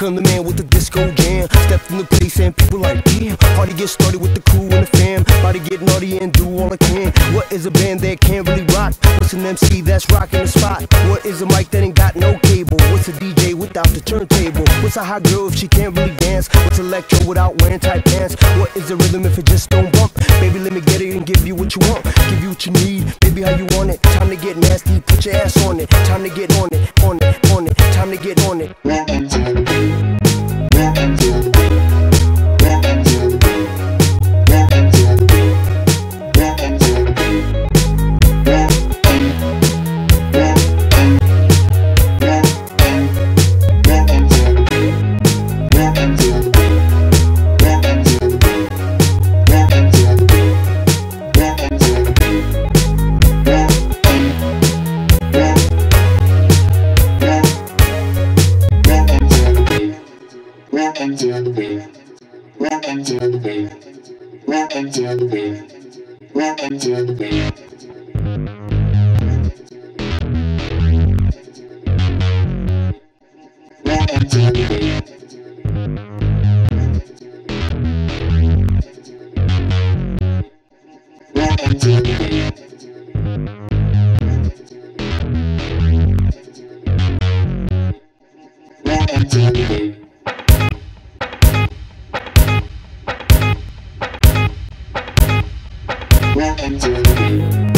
become the man with the disco jam. Stepped in the place and people like, damn. Party get started with the crew and the fam. About to get naughty and do all I can. What is a band that can't really rock? What's an MC that's rocking the spot? What is a mic that ain't got no cable? What's a DJ without the turntable? What's a hot girl if she can't really dance? What's electro without wearing tight pants? What is a rhythm if it just don't bump? Baby, let me get it and give you what you want. Give you what you need, baby, how you want it. Time to get nasty, put your ass on it. Time to get on it, on it, on it. Time to get on it. Welcome to the beat. Welcome to the beat. Welcome to the beat. Welcome to the beat. Welcome to the beat. Welcome to the beat. Welcome to the beat. Welcome to the beat. Welcome to the beat. Welcome to the beat. Welcome to the beat. Welcome to the beat. Welcome to the beat. Welcome to the beat. Welcome to the beat. Welcome to the beat. Welcome to the beat. Welcome to the beat. Welcome to the beat.